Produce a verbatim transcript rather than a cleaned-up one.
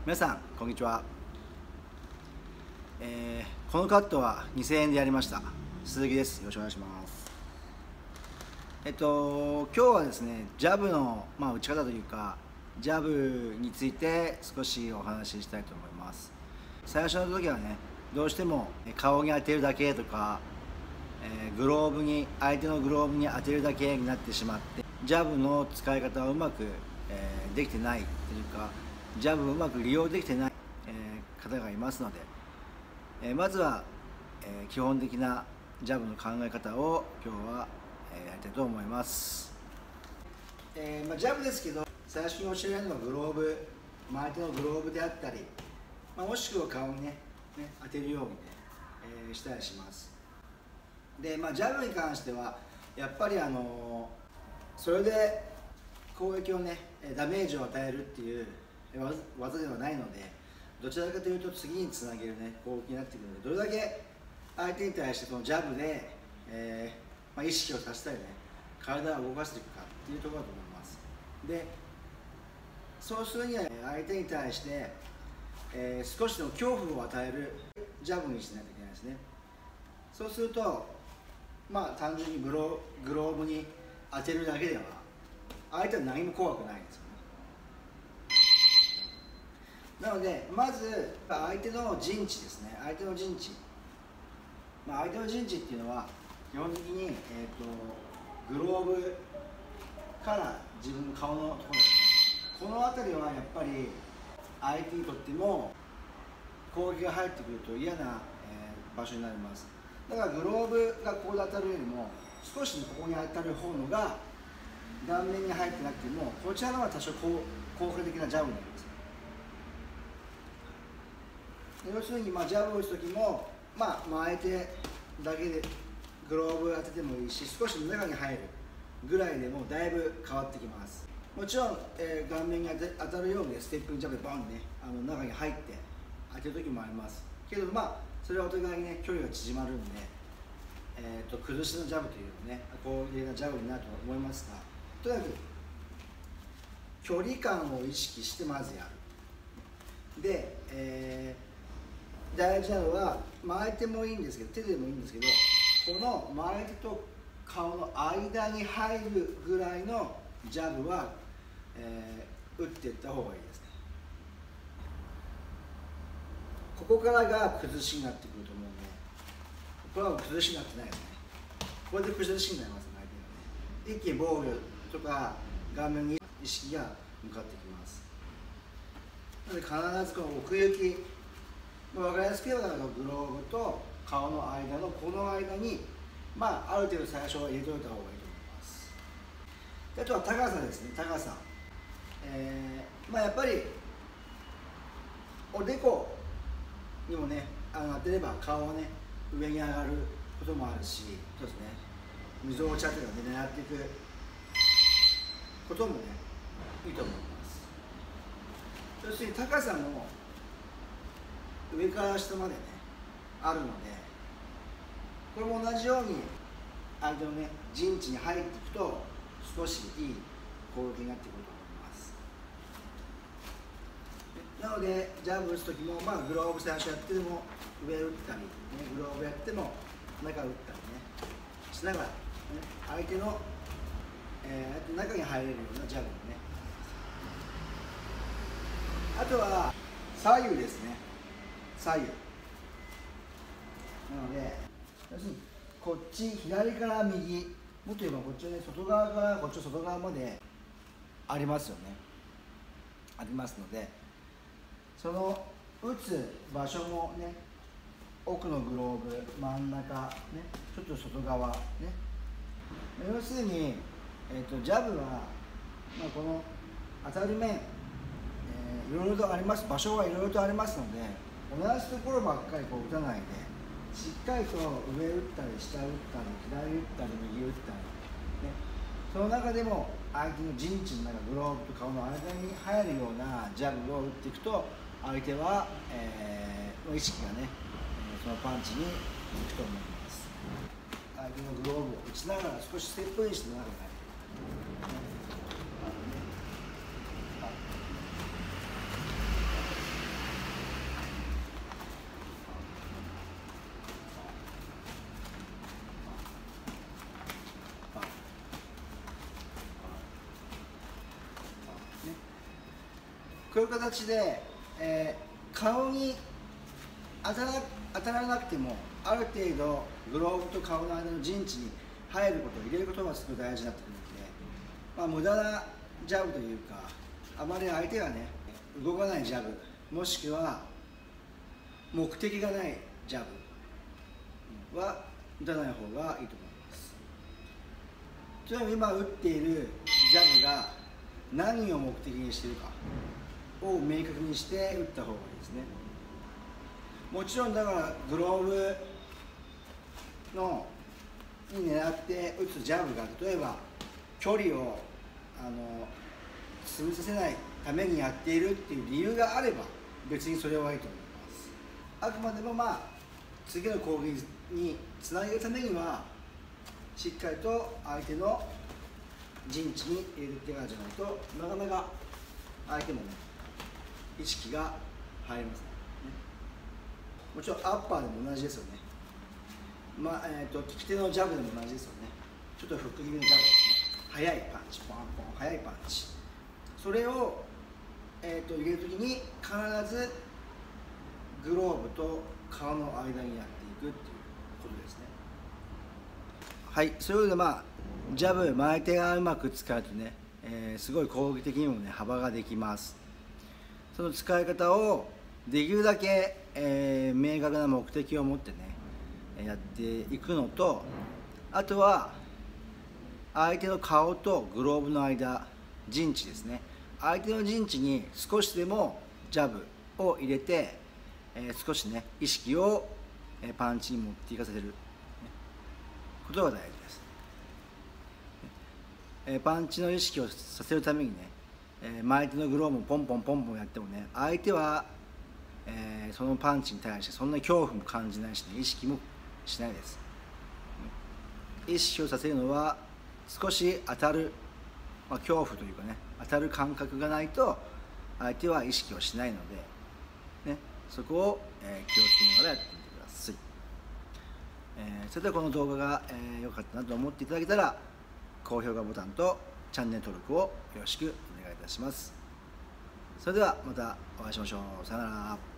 皆さんこんにちは、えー、このカットはにせんえんでやりました。鈴木です。よろしくお願いします。えっと今日はですね、ジャブの、まあ、打ち方というかジャブについて少しお話ししたいと思います。最初の時はね、どうしても顔に当てるだけとか、えー、グローブに相手のグローブに当てるだけになってしまって、ジャブの使い方をうまく、えー、できてないというか、ジャブをうまく利用できてない、えー、方がいますので、えー、まずは、えー、基本的なジャブの考え方を今日は、えー、やりたいと思います。えーまあ、ジャブですけど、最初に教えられるのはグローブ、まあ、相手のグローブであったり、まあ、もしくは顔にね、ね当てるようにね、えー、したりします。で、まあ、ジャブに関してはやっぱりあのー、それで攻撃をねダメージを与えるっていう技ではないので、どちらかというと次につなげるね攻撃になってくるので、どれだけ相手に対してそのジャブで、えーまあ、意識をさせたりね、体を動かしていくかっていうところだと思います。で、そうするには相手に対して、えー、少しの恐怖を与えるジャブにしないといけないですね。そうすると、まあ単純にグログローブに当てるだけでは相手は何も怖くないんですよね。なのでまず相手の陣地ですね。相手の陣地、まあ、相手の陣地っていうのは基本的に、えー、とグローブから自分の顔のところですね。この辺りはやっぱり相手にとっても攻撃が入ってくると嫌な、えー、場所になります。だからグローブがここで当たるよりも少しここに当たる方のが顔面に入ってなくても、こちらの方が多少効果的なジャブになります。要するに、まあ、ジャブを打つ時も、まあ、相手だけでグローブ当ててもいいし、少し中に入るぐらいでもだいぶ変わってきます。もちろん、えー、顔面に当たるようにステップにジャブでバンね、あの中に入って当てる時もありますけど、まあそれはお互いにね距離が縮まるんで、えー、と崩しのジャブというね攻撃的なジャブになると思いますが、とにかく距離感を意識してまずやる。で、えー、大事なのは、まあ、相手もいいんですけど、手でもいいんですけど、この相手と顔の間に入るぐらいのジャブは、えー、打っていった方がいいですね。ここからが崩しになってくると思うんで、これは崩しになってないですね。これで崩しになりますね、相手がね。一気に防御とか顔面に意識が向かってきます。なので必ずこの奥行き、分かりやすく言えばグローブと顔の間のこの間に、まあ、ある程度最初は入れておいた方がいいと思います。であとは高さですね、高さ。えー、まあやっぱりおでこにもね、あの当てれば顔はね上に上がることもあるし、そうですね、みぞおちゃとかね狙っていくこともねいいと思います。要するに高さも上から下までねあるので、これも同じように相手のね陣地に入っていくと少しいい攻撃になってくると思います。なのでジャブ打つ時も、まあ、グローブ最初やってでも上打ったり、ね、グローブやっても中打ったりねしながら、ね、相手の、えー、中に入れるようなジャブをね。あとは左右ですね、左右。なので要するにこっち左から右、もっと言えばこっちはね外側からこっち外側までありますよね、ありますので、その打つ場所もね、奥のグローブ、真ん中、ね、ちょっと外側、ね、要するに、えー、とジャブは、まあ、この当たる面、えー、いろいろとあります、場所はいろいろとありますので、同じところばっかりこう打たないで、しっかりと上打ったり下打ったり左打ったり右打ったり、ね、その中でも相手の陣地の中、グローブと顔の間に入るようなジャブを打っていくと、相手は、えー、意識がね、そのパンチにいくと思います。相手のグローブを打ちながら少しステップインしてながらね、 こういう形で、えー、顔に当たら当たらなくてもある程度グローブと顔の間の陣地に入ることを入れることがすごい大事になってくるので、まあ、無駄なジャブというか、あまり相手がね動かないジャブ、もしくは目的がないジャブは打たない方がいいと思います。ちなみに今打っているジャブが何を目的にしているかを明確にして打った方がいいですね。もちろんだからグローブのに狙って打つジャブが例えば距離をあの進みさせないためにやっているっていう理由があれば別にそれはいいと思います。あくまでもまあ次の攻撃につなげるためにはしっかりと相手の陣地に入れる手がじゃないとなかなか相手もね意識が入りません、ね、もちろんアッパーでも同じですよね。まあえー、と利き手のジャブでも同じですよね。ちょっとフック気味のジャブですね。速いパンチ、ポンポン速いパンチ、それを、えー、と入れるときに必ずグローブと顔の間にやっていくっていうことですね。はい、そういうことでまあジャブ前手がうまく使うとね、えー、すごい攻撃的にもね幅ができます。その使い方をできるだけ、えー、明確な目的を持ってねやっていくのと、あとは相手の顔とグローブの間、陣地ですね、相手の陣地に少しでもジャブを入れて、えー、少しね意識をパンチに持っていかせることが大事です。えー、パンチの意識をさせるためにね、えー、前手のグローブをポンポンポンポンやってもね、相手は、えー、そのパンチに対してそんな恐怖も感じないしね、意識もしないです。意識をさせるのは少し当たる、まあ、恐怖というかね、当たる感覚がないと相手は意識をしないので、ね、そこを、えー、気をつけながらやってみてください。えー、それではこの動画が良、えー、かったなと思っていただけたら高評価ボタンとチャンネル登録をよろしくお願いいたします。それではまたお会いしましょう。さよなら。